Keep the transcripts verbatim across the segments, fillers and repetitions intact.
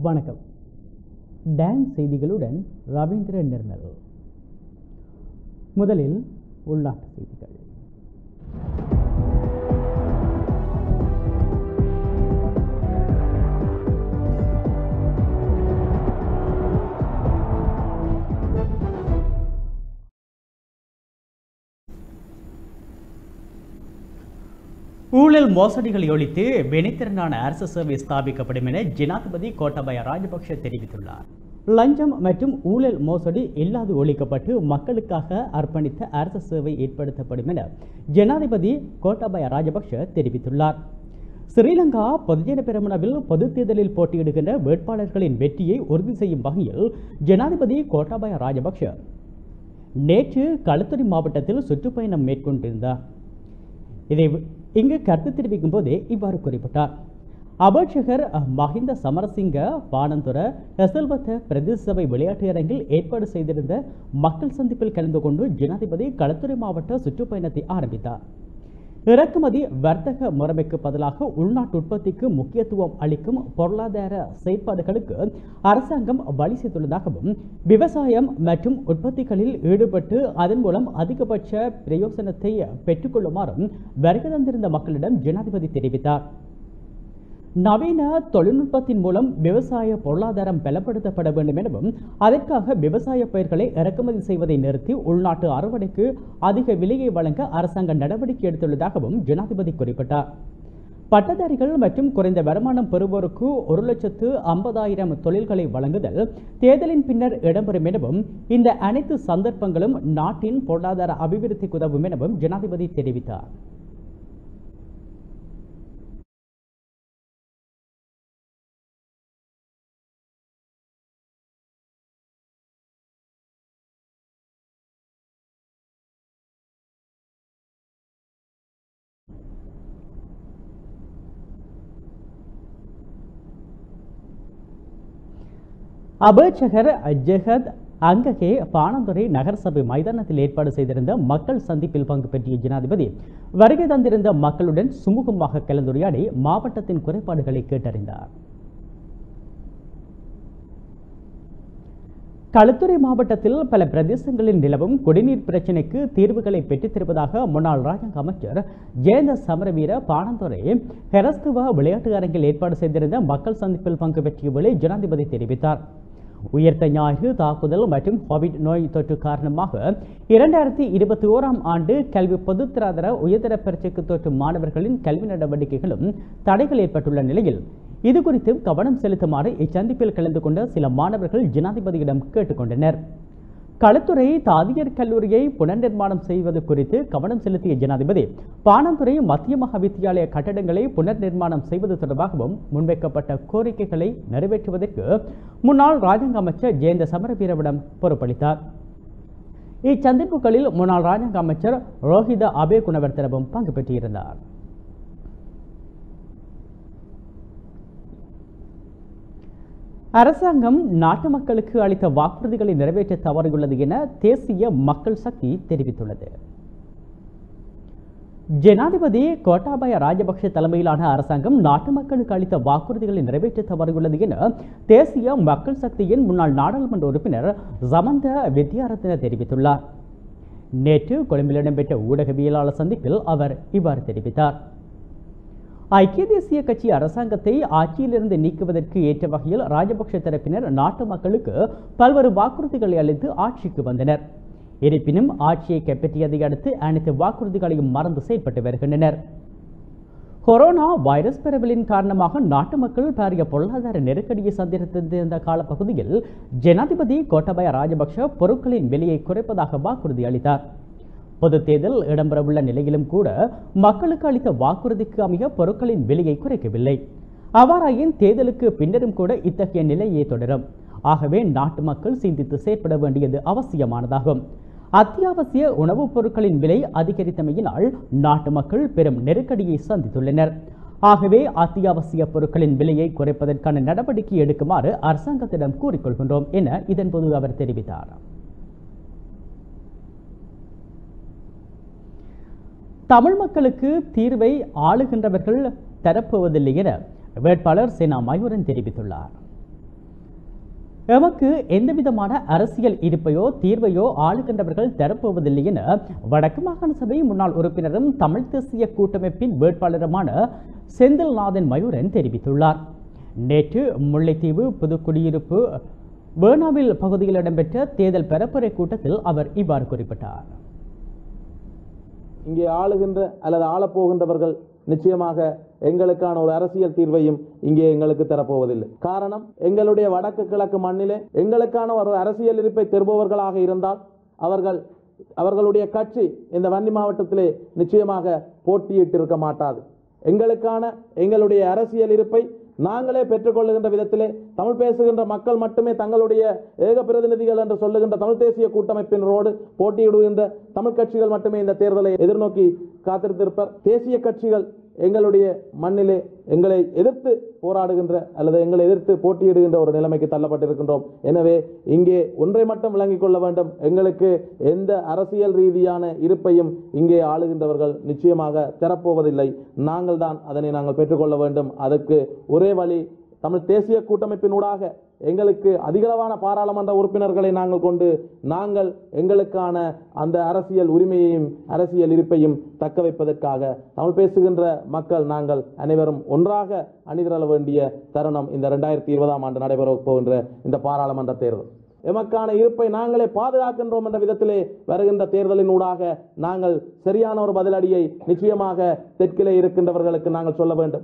வணக்கம். டான்ஸ் செய்திகளுடன் ரவீந்திர நிர்மல். முதலில் உள்நாட்டு செய்திகள். ஊழல் மோசடிகளை ஒழித்து வெனித்திறனான அரசு சேவை ஸ்தாபிக்கப்படும் என ஜனாதிபதி கோட்டாபய ராஜபக்ஷ தெரிவித்துள்ளார். லஞ்சம் மற்றும் ஊழல் மோசடி இல்லாது ஒழிக்கப்பட்டு மக்களுக்காக அர்ப்பணித்த அரசு சேவை ஏற்படுத்தப்படும் என ஜனாதிபதி கோட்டாபய ராஜபக்ஷ தெரிவித்துள்ளார். ஸ்ரீலங்கா பொதுஜன பெரமுனவில் பொதுத் தேர்தலில் போட்டியிடுகின்ற வேட்பாளர்களின் வெற்றியை உறுதி செய்யும் வகையில் ஜனாதிபதி கோட்டாபய ராஜபக்ஷ நேற்று களுத்துறை மாவட்டத்தில் சுற்றுப்பயணம் மேற்கொண்டிருந்தார். இதை இங்கு கருத்து தெரிவிக்கும் போதே இவ்வாறு குறிப்பிட்டார். அபேட்சகர் மஹிந்த சமரசிங்க பானந்துர எசல்வத்த பிரதேச சபை விளையாட்டு அரங்கில் ஏற்பாடு செய்திருந்த மக்கள் சந்திப்பில் கலந்து கொண்டு ஜனாதிபதி களுத்துறை மாவட்ட சுற்றுப்பயணத்தை ஆரம்பித்தார். இறக்குமதி வர்த்தக முறைமைக்கு பதிலாக உள்நாட்டு உற்பத்திக்கு முக்கியத்துவம் அளிக்கும் பொருளாதார செயற்பாடுகளுக்கு அரசாங்கம் வழி செய்துள்ளதாகவும் விவசாயம் மற்றும் உற்பத்திகளில் ஈடுபட்டு அதன் மூலம் அதிகபட்ச பிரயோசனத்தை பெற்றுக்கொள்ளுமாறும் வருகை தந்திருந்த மக்களிடம் ஜனாதிபதி தெரிவித்தார். நவீன தொழில்நுட்பத்தின் மூலம் விவசாய பொருளாதாரம் பலப்படுத்தப்பட வேண்டும் எனவும் அதற்காக விவசாய பயிர்களை இறக்குமதி செய்வதை நிறுத்தி உள்நாட்டு அறுவடைக்கு அதிக விலையை வழங்க அரசாங்கம் நடவடிக்கை எடுத்துள்ளதாகவும் ஜனாதிபதி குறிப்பிட்டார். பட்டதாரிகள் மற்றும் குறைந்த வருமானம் பெறுவோருக்கு ஒரு லட்சத்து ஐம்பதாயிரம் தொழில்களை வழங்குதல் தேர்தலின் பின்னர் இடம்பெறும் எனவும் இந்த அனைத்து சந்தர்ப்பங்களும் நாட்டின் பொருளாதார அபிவிருத்திக்கு உதவும் எனவும் ஜனாதிபதி தெரிவித்தார். அபேட்சகர் ஜெகத் அங்ககே பானந்துறை நகரசபை மைதானத்தில் ஏற்பாடு செய்திருந்த மக்கள் சந்திப்பில் பங்கு பெற்றிய ஜனாதிபதி வருகை தந்திருந்த மக்களுடன் சுமூகமாக கலந்துரையாடி மாவட்டத்தின் குறைபாடுகளை கேட்டறிந்தார். களுத்துறை மாவட்டத்தில் பல பிரதேசங்களில் நிலவும் குடிநீர் பிரச்சினைக்கு தீர்வுகளை பெற்றுத் தருவதாக முன்னாள் ராஜாங்க அமைச்சர் ஜெயந்த சமரவீர பானந்துறை ஹெரஸ்துவா விளையாட்டு அரங்கில் ஏற்பாடு செய்திருந்த மக்கள் சந்திப்பில் பங்கு பெற்றிய வேளை ஜனாதிபதி தெரிவித்தார். உயர்த்த ஞாயிறு தாக்குதல் மற்றும் கோவிட் நோய் தொற்று காரணமாக இரண்டாயிரத்தி இருபத்தி ஓராம் ஆண்டு கல்வி பொதுத்தராதர உயர்தர பரீட்சைக்கு தோற்றும் மாணவர்களின் கல்வி நடவடிக்கைகளும் தடைகள் ஏற்பட்டுள்ள நிலையில் இது குறித்து கவனம் செலுத்துமாறு இச்சந்திப்பில் கலந்து கொண்ட சில மாணவர்கள் ஜனாதிபதியிடம் கேட்டுக்கொண்டனர். களுத்துறை தாதியர் கல்லூரியை புனர் செய்வது குறித்து கவனம் செலுத்திய ஜனாதிபதி பானந்துறை மத்திய மகா வித்தியாலய கட்டடங்களை புனர் நிர்மாணம் செய்வது தொடர்பாகவும் முன்வைக்கப்பட்ட கோரிக்கைகளை நிறைவேற்றுவதற்கு முன்னாள் ராஜாங்க அமைச்சர் ஜெயந்த சமரவீரவிடம் பொறுப்பளித்தார். இச்சந்திப்புகளில் முன்னாள் ராஜாங்க அமைச்சர் ரோஹித அபே குணவர்த்தனவும் பங்கு பெற்றிருந்தார். அரசாங்கம் நாட்டு மக்களுக்கு அளித்த வாக்குறுதிகளை நிறைவேற்ற தவறியுள்ளது என தேசிய மக்கள் சக்தி தெரிவித்துள்ளது. ஜனாதிபதி கோட்டாபய ராஜபக்ஷ தலைமையிலான அரசாங்கம் நாட்டு மக்களுக்கு அளித்த வாக்குறுதிகளை நிறைவேற்ற தவறியுள்ளது என தேசிய மக்கள் சக்தியின் முன்னாள் நாடாளுமன்ற உறுப்பினர் சமந்த வித்யாரத்ன தெரிவித்துள்ளார். நேற்று கொழும்பில் இடம்பெற்ற ஊடகவியலாளர் சந்திப்பில் அவர் இவ்வாறு தெரிவித்தார். ஐக்கிய தேசிய கட்சி அரசாங்கத்தை ஆட்சியிலிருந்து நீக்குவதற்கு ஏற்ற வகையில் ராஜபக்ஷ தரப்பினர் நாட்டு மக்களுக்கு பல்வேறு வாக்குறுதிகளை அளித்து ஆட்சிக்கு வந்தனர். இருப்பினும் ஆட்சியை கைப்பற்றியதை அடுத்து அனைத்து வாக்குறுதிகளையும் மறந்து செயல்பட்டு வருகின்றனர். கொரோனா வைரஸ் பரவலின் காரணமாக நாட்டு மக்கள் பாரிய பொருளாதார நெருக்கடியை சந்தித்திருந்த காலப்பகுதியில் ஜனாதிபதி கோட்டாபய ராஜபக்ஷ பொருட்களின் விலையை குறைப்பதாக வாக்குறுதி அளித்தார். பொது தேர்தல் இடம்பெறவுள்ள நிலையிலும் கூட மக்களுக்கு அளித்த வாக்குறுதிக்கு அமைய பொருட்களின் விலையை குறைக்கவில்லை. அவ்வாறாயின் தேர்தலுக்கு பின்னரும் கூட இத்தகைய நிலையே தொடரும். ஆகவே நாட்டு மக்கள் சிந்தித்து செயற்பட வேண்டியது அவசியமானதாகும். அத்தியாவசிய உணவுப் பொருட்களின் விலை அதிகரித்தமையினால் நாட்டு மக்கள் பெரும் நெருக்கடியை சந்தித்துள்ளனர். ஆகவே அத்தியாவசிய பொருட்களின் விலையை குறைப்பதற்கான நடவடிக்கை எடுக்குமாறு அரசாங்கத்திடம் கூறிக்கொள்கின்றோம் என இதன்போது அவர் தெரிவித்தார். தமிழ் மக்களுக்கு தீர்வை ஆளுகின்றவர்கள் தரப்போவதில்லை என வேட்பாளர் சேனா மயூரன் தெரிவித்துள்ளார். எமக்கு எந்தவிதமான அரசியல் இருப்பையோ தீர்வையோ ஆளுகின்றவர்கள் தரப்போவதில்லை என வடக்கு மாகாண சபை முன்னாள் உறுப்பினரும் தமிழ் தேசிய கூட்டமைப்பின் வேட்பாளருமான செந்தில்நாதன் மயூரன் தெரிவித்துள்ளார். நேற்று முல்லைத்தீவு புதுக்குடியிருப்பு பேர்னாவில் பகுதியில் இடம்பெற்ற தேர்தல் பரப்புரை கூட்டத்தில் அவர் இவ்வாறு குறிப்பிட்டார். இங்கே ஆளுகின்ற அல்லது ஆளப்போகின்றவர்கள் நிச்சயமாக எங்களுக்கான ஒரு அரசியல் தீர்வையும் இங்கே எங்களுக்கு தரப்போவதில்லை. காரணம், எங்களுடைய வடக்கு கிழக்கு மண்ணிலே எங்களுக்கான ஒரு அரசியல் இருப்பை தருபவர்களாக இருந்தால் அவர்கள் அவர்களுடைய கட்சி இந்த வன்னி மாவட்டத்திலே நிச்சயமாக போட்டியிட்டிருக்க மாட்டாது. எங்களுக்கான எங்களுடைய அரசியல் இருப்பை நாங்களே பெற்றுக்கொள்ளுகின்ற விதத்திலே தமிழ் பேசுகின்ற மக்கள் மட்டுமே தங்களுடைய ஏக பிரதிநிதிகள் என்று சொல்லுகின்ற தமிழ் தேசிய கூட்டமைப்பினரோடு போட்டியிடுகின்ற தமிழ் கட்சிகள் மட்டுமே இந்த தேர்தலை எதிர்நோக்கி காத்திருத்திருப்பர். தேசிய கட்சிகள் எங்களுடைய மண்ணிலே எங்களை எதிர்த்து போராடுகின்ற அல்லது எங்களை எதிர்த்து போட்டியிடுகின்ற ஒரு நிலைமைக்கு தள்ளப்பட்டிருக்கின்றோம். எனவே இங்கே ஒன்றை மட்டும் விளங்கிக் கொள்ள வேண்டும், எங்களுக்கு எந்த அரசியல் ரீதியான இருப்பையும் இங்கே ஆளுகின்றவர்கள் நிச்சயமாக தரப்போவதில்லை. நாங்கள் தான் அதனை நாங்கள் பெற்றுக்கொள்ள வேண்டும். அதற்கு ஒரே வழி, தமிழ் தேசிய கூட்டமைப்பினூடாக எங்களுக்கு அதிகளவான பாராளுமன்ற உறுப்பினர்களை நாங்கள் கொண்டு நாங்கள் எங்களுக்கான அந்த அரசியல் உரிமையையும் அரசியல் இருப்பையும் தக்க வைப்பதற்காக தமிழ் பேசுகின்ற மக்கள் நாங்கள் அனைவரும் ஒன்றாக அணிதிரள வேண்டிய தருணம் இந்த இரண்டாயிரத்தி இருபதாம் ஆண்டு நடைபெற போகின்ற இந்த பாராளுமன்ற தேர்தல். எமக்கான இருப்பை நாங்களே பாதுகாக்கின்றோம் என்ற விதத்திலே வருகின்ற தேர்தலின் ஊடாக நாங்கள் சரியான ஒரு பதிலடியை நிச்சயமாக தெற்கிலே இருக்கின்றவர்களுக்கு நாங்கள் சொல்ல வேண்டும்.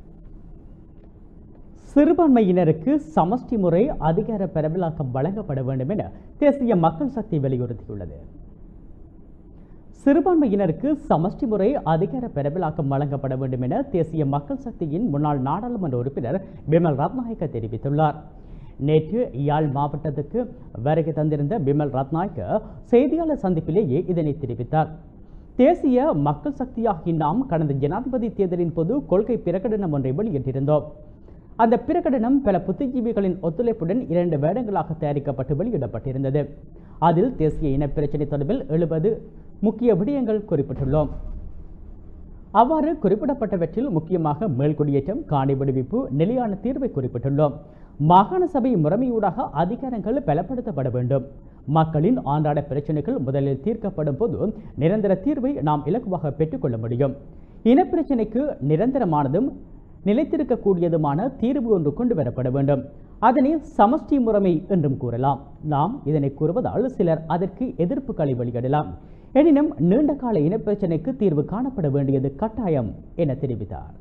சிறுபான்மையினருக்கு சமஷ்டி முறை அதிகார பரவலாக்கம் வழங்கப்பட வேண்டும் என தேசிய மக்கள் சக்தி வலியுறுத்தியுள்ளது. சிறுபான்மையினருக்கு சமஷ்டி முறை அதிகார பரவலாக்கம் வழங்கப்பட வேண்டும் என தேசிய மக்கள் சக்தியின் முன்னாள் நாடாளுமன்ற உறுப்பினர் பிமல் ரத்நாயக்க தெரிவித்துள்ளார். நேற்று யாழ் மாவட்டத்துக்கு வருகை தந்திருந்த பிமல் ரத்நாயக்க செய்தியாளர் சந்திப்பிலேயே இதனை தெரிவித்தார். தேசிய மக்கள் சக்தியாகி நாம் கடந்த ஜனாதிபதி தேர்தலின் போது கொள்கை பிரகடனம் ஒன்றை வெளியிட்டிருந்தோம். அந்த பிரகடனம் பல புத்திஜீவிகளின் ஒத்துழைப்புடன் இரண்டு வேடங்களாக தயாரிக்கப்பட்டு வெளியிடப்பட்டிருந்தது. அதில் தேசிய இனப்பிரச்சினை தொடர்பில் எழுபது முக்கிய விடயங்கள் குறிப்பிட்டுள்ளோம். அவ்வாறு குறிப்பிடப்பட்டவற்றில் முக்கியமாக மேல்குடியேற்றம், காணி விடுவிப்பு, நிலையான தீர்வை குறிப்பிட்டுள்ளோம். மாகாண சபை முறைமையூடாக அதிகாரங்கள் பலப்படுத்தப்பட வேண்டும். மக்களின் அன்றாட பிரச்சனைகள் முதலில் தீர்க்கப்படும் போது நிரந்தர தீர்வை நாம் இலகுவாக பெற்றுக்கொள்ள முடியும். இனப்பிரச்சினைக்கு நிரந்தரமானதும் நிலைத்திருக்கக்கூடியதுமான தீர்வு ஒன்று கொண்டு வரப்பட வேண்டும். அதனை சமஷ்டி முறைமை என்றும் கூறலாம். நாம் இதனை கூறுவதால் சிலர் அதற்கு எதிர்ப்புகளை வெளியிடலாம். எனினும் நீண்ட கால இனப்பிரச்சினைக்கு தீர்வு காணப்பட வேண்டியது கட்டாயம் என தெரிவித்தார்.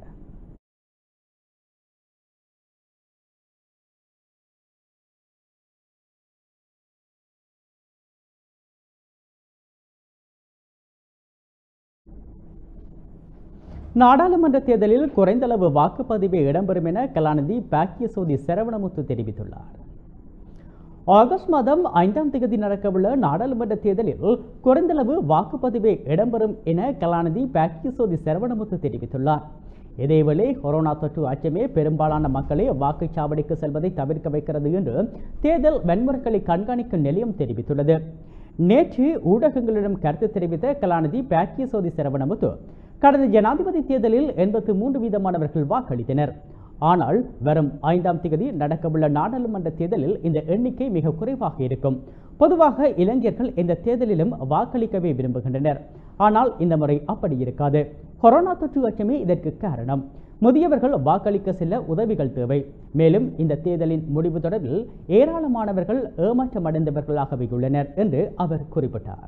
நாடாளுமன்ற தேர்தலில் குறைந்தளவு வாக்குப்பதிவே இடம்பெறும் என கலாநிதி பாக்கியசோதி சரவணமுத்து தெரிவித்துள்ளார். ஆகஸ்ட் மாதம் ஐந்தாம் தேதி நடக்கவுள்ள நாடாளுமன்ற தேர்தலில் குறைந்தளவு வாக்குப்பதிவே இடம்பெறும் என கலாநிதி பாக்கியசோதி சரவணமுத்து தெரிவித்துள்ளார். இதேவேளை கொரோனா தொற்று அச்சமே பெரும்பாலான மக்களை வாக்குச்சாவடிக்கு செல்வதை தவிர்க்க வைக்கிறது என்று தேர்தல் வன்முறைகளை கண்காணிக்கும் நிலையம் தெரிவித்துள்ளது. நேற்று ஊடகங்களிடம் கருத்து தெரிவித்த கலாநிதி பாக்கியசோதி சரவணமுத்து கடந்த ஜனாதிபதி தேர்தலில் எண்பத்தி மூன்று வீதமானவர்கள் வாக்களித்தனர். ஆனால் வரும் ஐந்தாம் தேதி நடக்கவுள்ள நாடாளுமன்ற தேர்தலில் இந்த எண்ணிக்கை மிக குறைவாக இருக்கும். பொதுவாக இளைஞர்கள் இந்த தேர்தலிலும் வாக்களிக்கவே விரும்புகின்றனர். ஆனால் இந்த முறை அப்படி இருக்காது. கொரோனா தொற்று அச்சமே இதற்கு காரணம். முதியவர்கள் வாக்களிக்க செல்ல உதவிகள் தேவை. மேலும் இந்த தேர்தலின் முடிவு தொடர்பில் ஏராளமானவர்கள் ஏமாற்றமடைந்தவர்களாகவே உள்ளனர் என்று அவர் குறிப்பிட்டார்.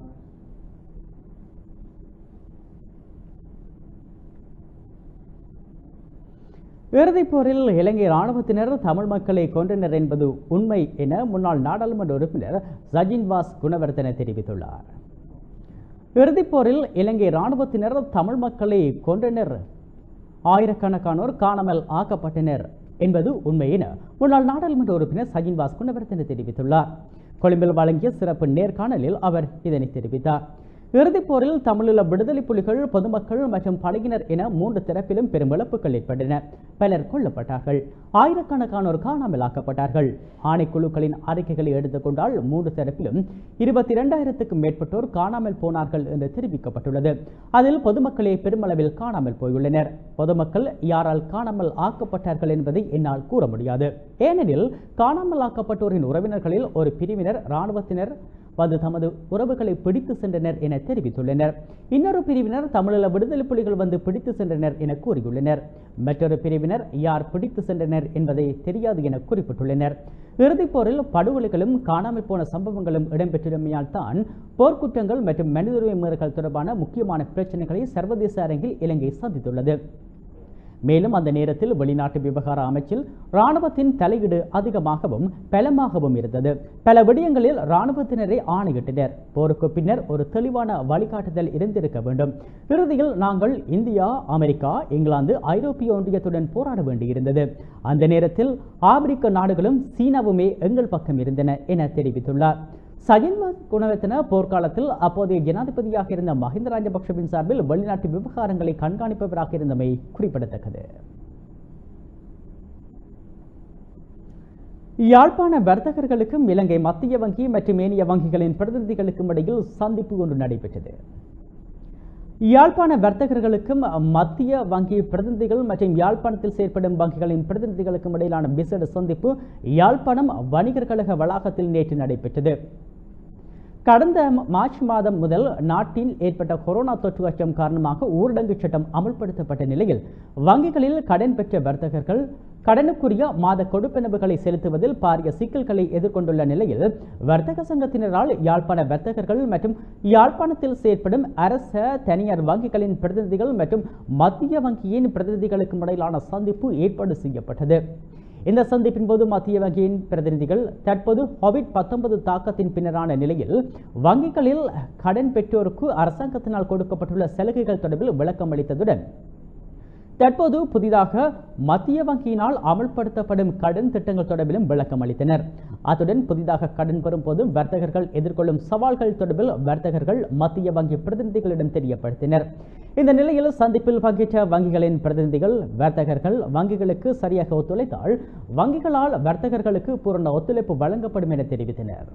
இறுதிப் போரில் இலங்கை இராணுவத்தினர் தமிழ் மக்களை கொன்றனர் என்பது உண்மை என முன்னாள் நாடாளுமன்ற உறுப்பினர் சஜின்வாஸ் குணவர்தன தெரிவித்துள்ளார். இறுதிப் போரில் இலங்கை இராணுவத்தினர் தமிழ் மக்களை கொன்றனர், ஆயிரக்கணக்கானோர் காணாமல் ஆக்கப்பட்டனர் என்பது உண்மை என முன்னாள் நாடாளுமன்ற உறுப்பினர் சஜின்வாஸ் குணவர்தன தெரிவித்துள்ளார். கொழும்பில் வழங்கிய சிறப்பு நேர்காணலில் அவர் இதனை தெரிவித்தார். இறுதிப் போரில் தமிழீழ விடுதலை புலிகள், பொதுமக்கள் மற்றும் படையினர் என மூன்று தரப்பிலும் பெரும் இழப்புகள் ஏற்பட்டன. பலர் கொல்லப்பட்டார்கள், ஆயிரக்கணக்கானோர் காணாமல் ஆக்கப்பட்டார்கள். ஆணைக்குழுக்களின் அறிக்கைகளை எடுத்துக்கொண்டால் மூன்று தரப்பிலும் இருபத்தி இரண்டாயிரத்துக்கும் மேற்பட்டோர் காணாமல் போனார்கள் என்று தெரிவிக்கப்பட்டுள்ளது. அதில் பொதுமக்களே பெருமளவில் காணாமல் போயுள்ளனர். பொதுமக்கள் யாரால் காணாமல் ஆக்கப்பட்டார்கள் என்பதை என்னால் கூற முடியாது. ஏனெனில் காணாமல் ஆக்கப்பட்டோரின் உறவினர்களில் ஒரு பிரிவினர் இராணுவத்தினர் வந்து தமது உறவுகளை பிடித்து சென்றனர் என தெரிவித்துள்ளனர். இன்னொரு பிரிவினர் தமிழீழ விடுதலை புலிகள் வந்து பிடித்து சென்றனர் என கூறியுள்ளனர். மற்றொரு பிரிவினர் யார் பிடித்து சென்றனர் என்பதை தெரியாது என குறிப்பிட்டுள்ளனர். இறுதிப் போரில் படுகொலைகளும் காணாமல் போன சம்பவங்களும் இடம்பெற்றிருமையால் தான் போர்க்குற்றங்கள் மற்றும் மனித உரிமை மீறல்கள் தொடர்பான முக்கியமான பிரச்சனைகளை சர்வதேச அரங்கில் இலங்கை சந்தித்துள்ளது. மேலும் அந்த நேரத்தில் வெளிநாட்டு விவகார அமைச்சில் இராணுவத்தின் தலையீடு அதிகமாகவும் பலமாகவும் இருந்தது. பல விடயங்களில் இராணுவத்தினரை ஆணையிட்டனர். போருக்கு பின்னர் ஒரு தெளிவான வழிகாட்டுதல் இருந்திருக்க வேண்டும். இறுதியில் நாங்கள் இந்தியா, அமெரிக்கா, இங்கிலாந்து, ஐரோப்பிய ஒன்றியத்துடன் போராட வேண்டியிருந்தது. அந்த நேரத்தில் ஆப்பிரிக்க நாடுகளும் சீனாவுமே எங்கள் பக்கம் இருந்தன என தெரிவித்துள்ளார். சஜித் குணவர்த்தன போர்க்காலத்தில் அப்போதைய ஜனாதிபதியாக இருந்த மஹிந்த ராஜபக்ஷவின் சார்பில் வெளிநாட்டு விவகாரங்களை கண்காணிப்பவராக இருந்தமை குறிப்பிடத்தக்கது. யாழ்ப்பாண வர்த்தகர்களுக்கும் இலங்கை மத்திய வங்கி மற்றும் ஏனைய வங்கிகளின் பிரதிநிதிகளுக்கும் இடையில் சந்திப்பு ஒன்று நடைபெற்றது. யாழ்ப்பாண வர்த்தகர்களுக்கும் மத்திய வங்கி பிரதிநிதிகள் மற்றும் யாழ்ப்பாணத்தில் செயற்படும் வங்கிகளின் பிரதிநிதிகளுக்கும் இடையிலான விசேட சந்திப்பு யாழ்ப்பாணம் வணிகர் கழக வளாகத்தில் நேற்று நடைபெற்றது. கடந்த மார்ச் மாதம் முதல் நாட்டில் ஏற்பட்ட கொரோனா தொற்று அச்சம் காரணமாக ஊரடங்கு சட்டம் அமல்படுத்தப்பட்ட நிலையில் வங்கிகளில் கடன் பெற்ற வர்த்தகர்கள் கடனுக்குரிய மாத கொடுப்பனவுகளை செலுத்துவதில் பாரிய சிக்கல்களை எதிர்கொண்டுள்ள நிலையில் வர்த்தக சங்கத்தினரால் யாழ்ப்பாண வர்த்தகர்கள் மற்றும் யாழ்ப்பாணத்தில் செயற்படும் அரச தனியார் வங்கிகளின் பிரதிநிதிகள் மற்றும் மத்திய வங்கியின் பிரதிநிதிகளுக்கும் இடையிலான சந்திப்பு ஏற்பாடு செய்யப்பட்டது. இந்த சந்திப்பின் போது மத்திய வங்கியின் பிரதிநிதிகள் தற்போது கோவிட் பத்தொன்பது தாக்கத்தின் பின்னரான நிலையில் வங்கிகளில் கடன் பெற்றோருக்கு அரசாங்கத்தினால் கொடுக்கப்பட்டுள்ள சலுகைகள் தொடர்பில் விளக்கம் அளித்ததுடன் தற்போது புதிதாக மத்திய வங்கியினால் அமல்படுத்தப்படும் கடன் திட்டங்கள் தொடர்பிலும் விளக்கம் அளித்தனர். அத்துடன் புதிதாக கடன் பெறும் போது வர்த்தகர்கள் எதிர்கொள்ளும் சவால்கள் தொடர்பில் வர்த்தகர்கள் மத்திய வங்கி பிரதிநிதிகளிடம் தெரியப்படுத்தினர். இந்த நிலையில் சந்திப்பில் பங்கேற்ற வங்கிகளின் பிரதிநிதிகள் வர்த்தகர்கள் வங்கிகளுக்கு சரியாக ஒத்துழைத்தால் வங்கிகளால் வர்த்தகர்களுக்கு பூரண ஒத்துழைப்பு வழங்கப்படும் என தெரிவித்தனர்.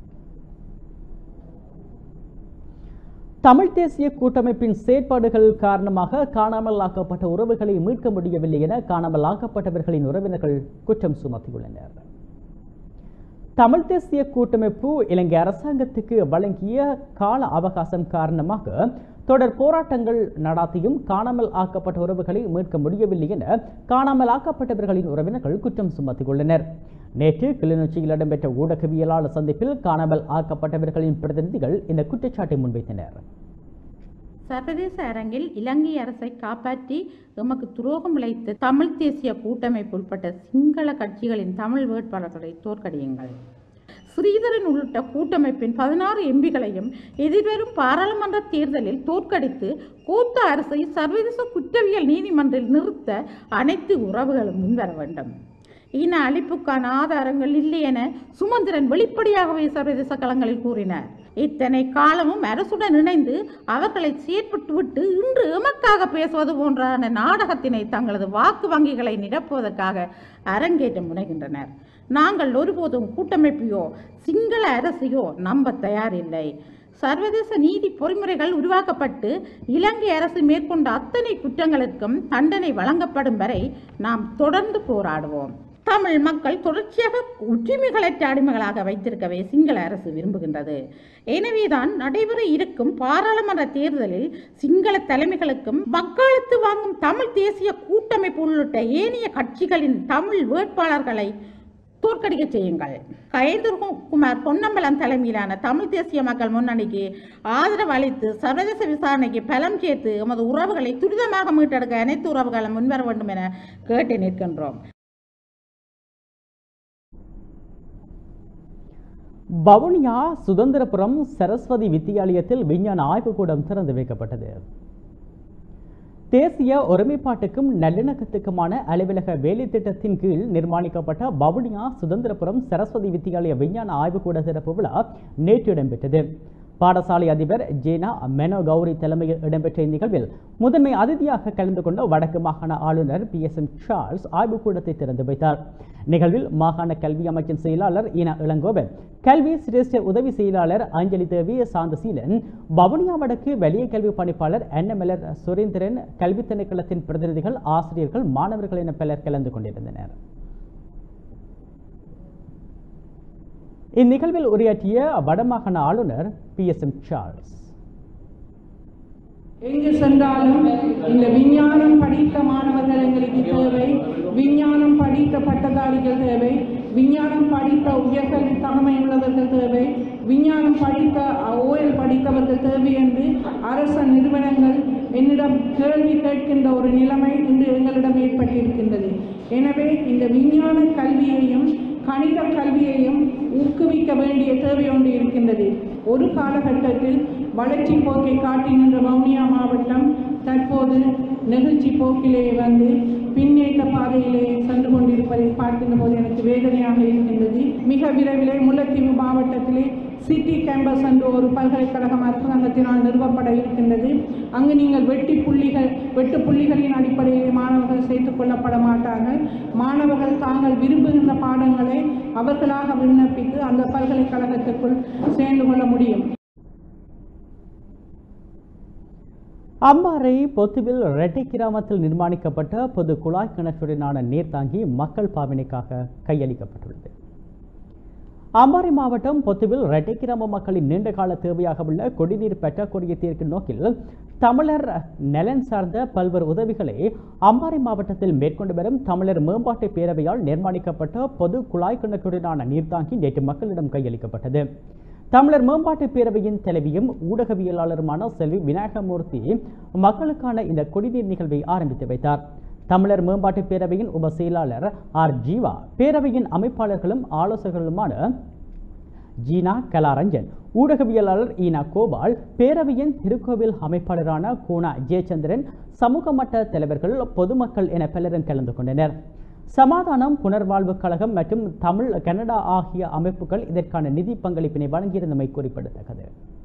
தமிழ் தேசிய கூட்டமைப்பின் செயற்பாடுகள் காரணமாக காணாமல் ஆக்கப்பட்ட உறவுகளை மீட்க முடியவில்லை என காணாமல் ஆக்கப்பட்டவர்களின் உறவினர்கள் குற்றம் சுமத்தியுள்ளனர். தமிழ் தேசிய கூட்டமைப்பு இலங்கை அரசாங்கத்துக்கு வழங்கிய கால அவகாசம் காரணமாக தொடர் போராட்டங்கள் நடாத்தியும் காணாமல் ஆக்கப்பட்ட உறவுகளை மீட்க முடியவில்லை என காணாமல் ஆக்கப்பட்டவர்களின் உறவினர்கள் குற்றம் சுமத்தியுள்ளனர். நேற்று கிளிநொச்சியில் இடம்பெற்ற ஊடகவியலாளர் சந்திப்பில் காணாமல் ஆக்கப்பட்டவர்களின் பிரதிநிதிகள் இந்த குற்றச்சாட்டை முன்வைத்தனர். சர்வதேச அரங்கில் இலங்கை அரசை காப்பாற்றி எமக்கு துரோகம் இழைத்த தமிழ் தேசிய கூட்டமைப்பு உட்பட்ட சிங்கள கட்சிகளின் தமிழ் வேட்பாளர்களை தோற்கடியுங்கள். ஸ்ரீதரன் உள்ளிட்ட கூட்டமைப்பின் பதினாறு எம்பிகளையும் எதிர்வரும் பாராளுமன்ற தேர்தலில் தோற்கடித்து கோத்த அரசை சர்வதேச குற்றவியல் நீதிமன்றில் நிறுத்த அனைத்து உறவுகளும் முன்வர வேண்டும். இன அழிப்புக்கான ஆதாரங்கள் இல்லை என சுமந்திரன் வெளிப்படையாகவே சர்வதேச களங்களில் கூறினார். இத்தனை காலமும் அரசுடன் இணைந்து அவர்களை செயற்பட்டுவிட்டு இன்று எமக்காக பேசுவது போன்ற நாடகத்தினை தங்களது வாக்கு வங்கிகளை நிரப்புவதற்காக அரங்கேற்ற முனைகின்றனர். நாங்கள் ஒருபோதும் கூட்டமைப்பையோ சிங்கள அரசையோ நம்ப தயாரில்லை. சர்வதேச நீதி பொறிமுறைகள் உருவாக்கப்பட்டு இலங்கை அரசு மேற்கொண்ட அத்தனை குற்றங்களுக்கும் தண்டனை வழங்கப்படும் வரை நாம் தொடர்ந்து போராடுவோம். தமிழ் மக்கள் தொடர்ச்சியாக உரிமைகளற்ற அடிமைகளாக வைத்திருக்கவே சிங்கள அரசு விரும்புகின்றது. எனவேதான் நடைபெற இருக்கும் பாராளுமன்ற தேர்தலில் சிங்கள தலைமைகளுக்கும் வக்காலத்து வாங்கும் தமிழ் தேசிய கூட்டமைப்பு உள்ளிட்ட ஏனைய கட்சிகளின் தமிழ் வேட்பாளர்களை தோற்கடிக்க செய்யுங்கள். கயேந்திரகுமார் பொன்னம்பலம் தலைமையிலான தமிழ் தேசிய மக்கள் முன்னணிக்கு ஆதரவு அளித்து சர்வதேச விசாரணைக்கு பலம் சேர்த்து எமது உறவுகளை துரிதமாக மீட்டெடுக்க அனைத்து உறவுகளும் முன்வர வேண்டும் என கேட்டு நிற்கின்றோம். வவுனியா சுதந்திரபுரம் சரஸ்வதி வித்தியாலயத்தில் விஞ்ஞான ஆய்வுக்கூடம் திறந்து வைக்கப்பட்டது. தேசிய ஒருமைப்பாட்டுக்கும் நல்லிணக்கத்துக்குமான அலுவலக வேலை திட்டத்தின் கீழ் நிர்மாணிக்கப்பட்ட வவுனியா சுதந்திரபுரம் சரஸ்வதி வித்தியாலய விஞ்ஞான ஆய்வுக்கூட திறப்பு விழா நேற்று இடம்பெற்றது. பாடசாலை அதிபர் ஜேனா மெனோ கௌரி தலைமையில் இடம்பெற்ற இந்நிகழ்வில் முதன்மை அதிதியாக கலந்து கொண்ட வடக்கு மாகாண ஆளுநர் பி எஸ் எம் சார்ல்ஸ் ஆய்வுக்கூடத்தை திறந்து வைத்தார். நிகழ்வில் மாகாண கல்வி அமைச்சின் செயலாளர் ஈனா இளங்கோவன், கல்வி சிரேஷ்ட உதவி செயலாளர் அஞ்சலி தேவி சாந்தசீலன், வவுனியா வடக்கு வெளிய கல்வி பணிப்பாளர் அன்னமலர் சுரேந்திரன், கல்வி திணைக்களத்தின் பிரதிநிதிகள், ஆசிரியர்கள், மாணவர்கள் என பலர் கலந்து கொண்டிருந்தனர். இந்நிகழ்வில் உரையாற்றிய வடமாகாண ஆளுநர் பி எஸ் எம் சார்ல்ஸ், எங்கு சென்றாலும் இந்த விஞ்ஞானம் படித்த மாணவர்கள் எங்களுக்கு தேவை, விஞ்ஞானம் படித்த பட்டதாரிகள் தேவை, விஞ்ஞானம் படித்த உயர்கல்வி தகமை உள்ளவர்கள் தேவை, விஞ்ஞானம் படித்த ஓஎல் படித்தவர்கள் தேவை என்று அரச நிறுவனங்கள் என்னிடம் கேள்வி கேட்கின்ற ஒரு நிலைமை இன்று எங்களிடம் ஏற்பட்டிருக்கின்றது. எனவே இந்த விஞ்ஞான கல்வியையும் கணித கல்வியையும் ஊக்குவிக்க வேண்டிய தேவை ஒன்று இருக்கின்றது. ஒரு காலகட்டத்தில் வளர்ச்சி போக்கை காட்டி நின்ற வவுனியா மாவட்டம் தற்போது நெகிழ்ச்சி போக்கிலே வந்து பின்னேற்ற பாதையிலே சென்று கொண்டிருப்பதை பார்க்கின்ற போது எனக்கு வேதனையாக இருக்கின்றது. மிக விரைவிலே முல்லைத்தீவு மாவட்டத்திலே சிட்டி கேம்பஸ் என்று ஒரு பல்கலைக்கழகம் அரசாங்கத்தினால் நிறுவப்பட இருக்கின்றது. அங்கு நீங்கள் வெட்டி புள்ளிகள் வெட்டு புள்ளிகளின் அடிப்படையிலே மாணவர்கள் சேர்த்துக் கொள்ளப்பட மாட்டார்கள். மாணவர்கள் தாங்கள் விரும்புகின்ற பாடங்களை அவர்களாக விண்ணப்பித்து அந்த பல்கலைக்கழகத்திற்குள் சேர்ந்து கொள்ள முடியும். அம்பாறை பொத்துவில் ரெட்டை கிராமத்தில் நிர்மாணிக்கப்பட்ட பொது குழாய் கிணற்றுடனான நீர்த்தாங்கி மக்கள் பாவனைக்காக கையளிக்கப்பட்டுள்ளது. அம்பாறை மாவட்டம் பொத்துவில் ரெட்டை கிராம மக்களின் நீண்டகால தேவையாக உள்ள குடிநீர் பற்றாக்குறையை தீர்க்கும் நோக்கில் தமிழர் நலன் சார்ந்த பல்வேறு உதவிகளை அம்பாறை மாவட்டத்தில் மேற்கொண்டு வரும் தமிழர் மேம்பாட்டு பேரவையால் நிர்மாணிக்கப்பட்ட பொது குழாய் கிணற்றுடனான நீர்த்தாங்கி நேற்று மக்களிடம் கையளிக்கப்பட்டது. தமிழர் மேம்பாட்டு பேரவையின் தலைவியும் ஊடகவியலாளருமான செல்வி விநாயகமூர்த்தி மக்களுக்கான இந்த குடிநீர் நிகழ்வை ஆரம்பித்து வைத்தார். தமிழர் மேம்பாட்டு பேரவையின் உப செயலாளர் ஆர் ஜீவா, பேரவையின் அமைப்பாளர்களும் ஆலோசகர்களுமான ஜீனா கலாரஞ்சன், ஊடகவியலாளர் ஈனா கோபால், பேரவையின் திருக்கோவில் அமைப்பாளரான கூனா ஜெயச்சந்திரன், சமூக மட்ட தலைவர்கள், பொதுமக்கள் என பலரும் கலந்து கொண்டனர். சமாதானம் புனர்வாழ்வு கழகம் மற்றும் தமிழ் கனடா ஆகிய அமைப்புகள் இதற்கான நிதி பங்களிப்பினை வழங்கியிருந்தமை குறிப்பிடத்தக்கது.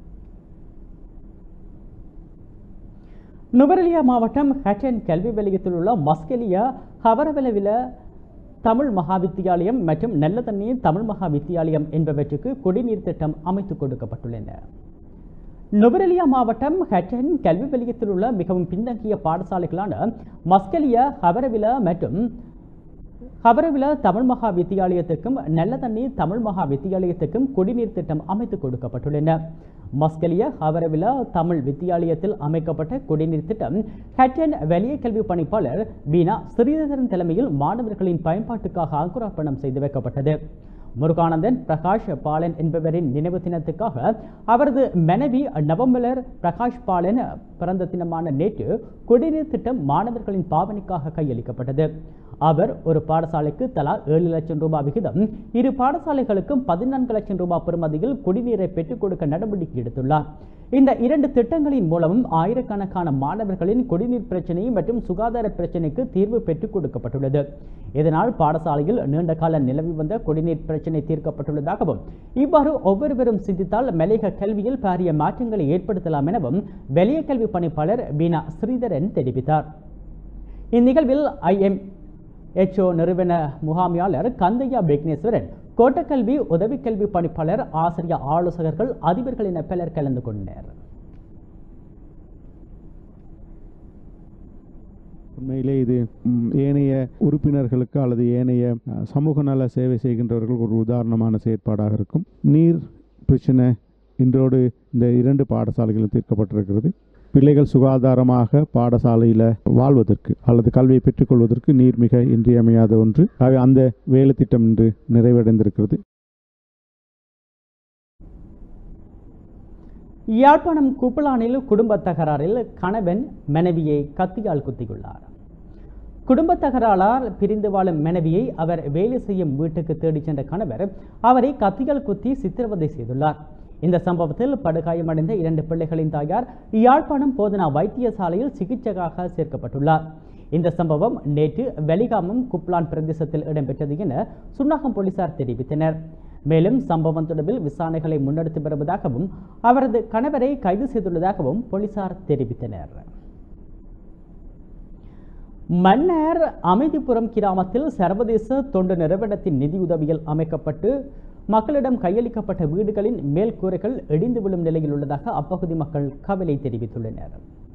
நுவரெலியா மாவட்டம் ஹட்டன் கல்வி வலயத்தில் உள்ள மஸ்கெலியா ஹவரவெலவில தமிழ் மகா வித்தியாலயம் மற்றும் நல்ல தண்ணீர் தமிழ் மகா வித்தியாலயம் என்பவற்றுக்கு குடிநீர் திட்டம் அமைத்துக் கொடுக்கப்பட்டுள்ளன. நுவரெலியா மாவட்டம் ஹட்டன் கல்வி வலயத்தில் உள்ள மிகவும் பின்தங்கிய பாடசாலைகளான மஸ்கெலியா ஹவரவில மற்றும் ஹவரவில தமிழ் மகா வித்தியாலயத்துக்கும் நல்ல தண்ணீர் தமிழ் மகா வித்தியாலயத்துக்கும் குடிநீர் திட்டம் அமைத்துக் கொடுக்கப்பட்டுள்ளன. மஸ்கெலிய ஹவரவில தமிழ் வித்தியாலயத்தில் அமைக்கப்பட்ட குடிநீர் திட்டம் ஹட்டன் வெளிய கல்வி பணிப்பாளர் பீனா ஸ்ரீதரன் தலைமையில் மாணவர்களின் பயன்பாட்டுக்காக அங்குரார்ப்பணம் செய்து வைக்கப்பட்டது. முருகானந்தன் பிரகாஷ் பாலன் என்பவரின் நினைவு தினத்துக்காக அவரது மனைவி நவமலர் பிரகாஷ் பாலன் பிறந்த தினமான நேற்று குடிநீர் திட்டம் மாணவர்களின் பாவனைக்காக கையளிக்கப்பட்டது. அவர் ஒரு பாடசாலைக்கு தலா ஏழு லட்சம் ரூபாய் விகிதம், இரு பாடசாலைகளுக்கும் பதினான்கு லட்சம் ரூபாய் பெறுமதியில் குடிநீரை பெற்றுக் கொடுக்க நடவடிக்கை எடுத்துள்ளார். இந்த இரண்டு திட்டங்களின் மூலமும் ஆயிரக்கணக்கான மாணவர்களின் குடிநீர் பிரச்சினை மற்றும் சுகாதார பிரச்சினைக்கு தீர்வு பெற்றுக் கொடுக்கப்பட்டுள்ளது. இதனால் பாடசாலையில் நீண்ட கால நிலவி வந்த குடிநீர் பிரச்சினை தீர்க்கப்பட்டுள்ளதாகவும், இவ்வாறு ஒவ்வொருவரும் சிந்தித்தால் மலையக கல்வியில் பாரிய மாற்றங்களை ஏற்படுத்தலாம் எனவும் வெளிய கல்வி பணிப்பாளர் பீனா ஸ்ரீதரன் தெரிவித்தார். இந்நிகழ்வில் ஐ எம் எச் ஓ நிறுவன முகாமியாளர் கந்தையா விக்னேஸ்வரன், கோட்டக்கல்வி உதவி கல்வி பணிப்பாளர், ஆசிரியர் ஆலோசகர்கள், அதிபர்கள் என பலர் கலந்து கொண்டனர். உண்மையிலே இது ஏனைய உறுப்பினர்களுக்கு அல்லது ஏனைய சமூக நல சேவை செய்கின்றவர்களுக்கு ஒரு உதாரணமான செயற்பாடாக இருக்கும். நீர் பிரச்சனை இன்றோடு இந்த இரண்டு பாடசாலைகளும் தீர்க்கப்பட்டிருக்கிறது. பிள்ளைகள் சுகாதாரமாக பாடசாலையில் வாழ்வதற்கு அல்லது கல்வியை பெற்றுக்கொள்வதற்கு நீர் மிக இன்றியமையாத ஒன்று. ஆகவே அந்த வேலை திட்டம் இன்று நிறைவடைந்திருக்கிறது. யாழ்ப்பாணம் குப்பலானில் குடும்ப தகராறில் கணவன் மனைவியை கத்தியால் குத்தியுள்ளார். குடும்ப தகராறால் பிரிந்து வாழும் மனைவியை அவர் வேலை செய்யும் வீட்டுக்கு தேடிச் சென்ற கணவர் அவரை கத்தியால் குத்தி சித்திரவதை செய்துள்ளார். இந்த சம்பவத்தில் படுகாயமடைந்த இரண்டு பிள்ளைகளின் தாயார் யாழ்ப்பாணம் போதனா வைத்தியசாலையில் சிகிச்சைக்காக சேர்க்கப்பட்டுள்ளார். இந்த சம்பவம் நேற்று வெலிகாமம் குப்லான் பிரதேசத்தில் இடம்பெற்றது என சுன்னாகம் போலீசார் தெரிவித்தனர். மேலும் சம்பவம் தொடர்பில் விசாரணைகளை முன்னெடுத்து வருவதாகவும் அவரது கணவரை கைது செய்துள்ளதாகவும் போலீசார் தெரிவித்தனர். மன்னார் அமைதிபுரம் கிராமத்தில் சர்வதேச தொண்டு நிறுவனத்தின் நிதியுதவியில் அமைக்கப்பட்டு மக்களிடம் கையளிக்கப்பட்ட வீடுகளின் மேல் கூரைகள் இடிந்து விழும் நிலையில் உள்ளதாக அப்பகுதி மக்கள் கவலை தெரிவித்துள்ளனர்.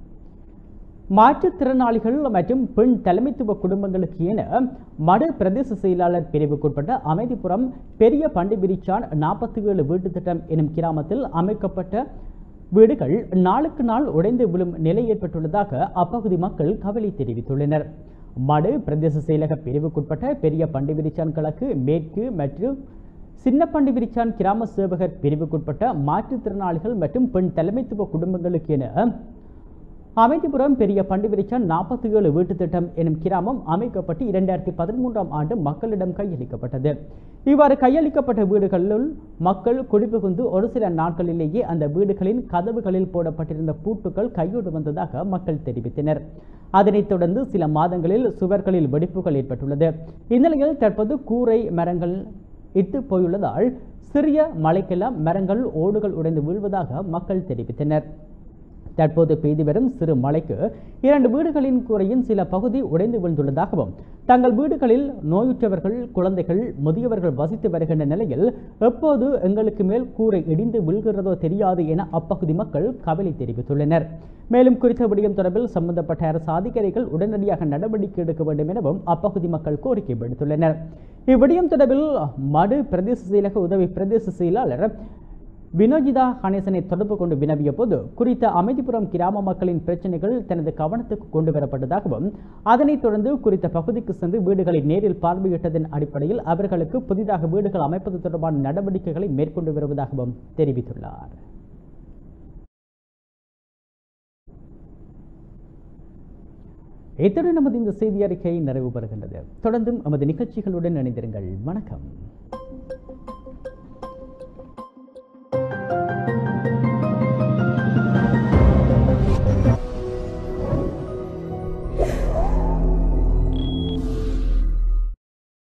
மாற்றுத்திறனாளிகள் மற்றும் பெண் தலைமைத்துவ குடும்பங்களுக்கு என மடு பிரதேச செயலாளர் பிரிவுக்குட்பட்ட அமைதிபுரம் பெரிய பண்டிபிரிச்சான் நாற்பத்தி ஏழு வீட்டு திட்டம் எனும் கிராமத்தில் அமைக்கப்பட்ட வீடுகள் நாளுக்கு நாள் உடைந்து விழும் நிலை ஏற்பட்டுள்ளதாக அப்பகுதி மக்கள் கவலை தெரிவித்துள்ளனர். மடு பிரதேச செயலக பிரிவுக்குட்பட்ட பெரிய பண்டிபிரிச்சான் கிழக்கு, மேற்கு மற்றும் சின்ன பண்டிபிரிச்சான் கிராம சேவகர் பிரிவுக்குட்பட்ட மாற்றுத்திறனாளிகள் மற்றும் பெண் தலைமைத்துவ குடும்பங்களுக்கு என அமைதிபுரம் பெரிய பண்டிபிரிச்சான் நாற்பத்தி ஏழு வீட்டு திட்டம் எனும் கிராமம் அமைக்கப்பட்டு இரண்டாயிரத்தி பதிமூன்றாம் ஆண்டு மக்களிடம் கையளிக்கப்பட்டது. இவ்வாறு கையளிக்கப்பட்ட வீடுகளில் மக்கள் குடிபுகுந்து ஒரு சில நாட்களிலேயே அந்த வீடுகளின் கதவுகளில் போடப்பட்டிருந்த பூட்டுக்கள் கையோடு வந்ததாக மக்கள் தெரிவித்தனர். அதனைத் தொடர்ந்து சில மாதங்களில் சுவர்களில் வெடிப்புகள் ஏற்பட்டுள்ளது. இந்நிலையில் தற்போது கூரை மரங்கள் இட்டு போயுள்ளதால் சிறிய மழைக்கெல்லாம் மரங்கள் ஓடுகள் உடைந்து வீழ்வதாக மக்கள் தெரிவித்தனர். தற்போது பெய்து வரும் சிறு மழைக்கு இரண்டு வீடுகளின் கூரையின் சில பகுதி உடைந்து விழுந்துள்ளதாகவும் தங்கள் வீடுகளில் நோயுற்றவர்கள், குழந்தைகள், முதியவர்கள் வசித்து வருகின்ற நிலையில் எப்போது எங்களுக்கு மேல் கூரை இடிந்து விழுகிறதோ தெரியாது என அப்பகுதி மக்கள் கவலை தெரிவித்துள்ளனர். மேலும் குறித்த விடயம் தொடர்பில் சம்பந்தப்பட்ட அரசு அதிகாரிகள் உடனடியாக நடவடிக்கை எடுக்க வேண்டும் எனவும் அப்பகுதி மக்கள் கோரிக்கை விடுத்துள்ளனர். இவ்விடயம் தொடர்பில் மடு பிரதேச செயலக உதவி பிரதேச செயலாளர் வினோஜிதா கணேசனை தொடர்பு கொண்டு வினவிய போது குறித்த அமைதிபுரம் கிராம மக்களின் பிரச்சனைகள் தனது கவனத்துக்கு கொண்டு வரப்பட்டதாகவும் அதனைத் தொடர்ந்து குறித்த பகுதிக்கு சென்று வீடுகளை நேரில் பார்வையிட்டதன் அடிப்படையில் அவர்களுக்கு புதிதாக வீடுகள் அமைப்பது தொடர்பான நடவடிக்கைகளை மேற்கொண்டு வருவதாகவும் தெரிவித்துள்ளார். இத்துடன் நமது இந்த செய்தி அறிக்கை நிறைவு பெறுகின்றது. தொடர்ந்தும் நமது நிகழ்ச்சிகளுடன் இணைந்திருங்கள். வணக்கம்.